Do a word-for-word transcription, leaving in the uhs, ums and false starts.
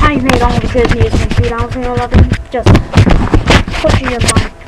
I made all because he is from two thousand eleven. Just put you in mind.